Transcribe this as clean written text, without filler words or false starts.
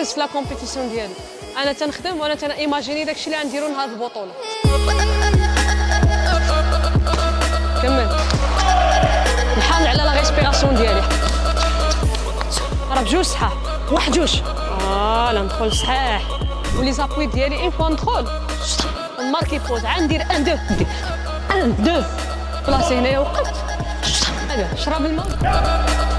نتميز في لا كومبيتيسيون ديالي. انا تنخدم وانا تنايماجيني داكشي اللي غنديرو نهار البطوله. كمل. نحافظ على لا ريسبيراسيون ديالي. راه بجوج صحاح، واحد جوج. لا ندخل صحيح. ولي زابوي ديالي اون فوا ندخل نماركي بوز، عاد ندير 1 2 1 2 بلاصي هنايا وقفت. هذا شرب الماء.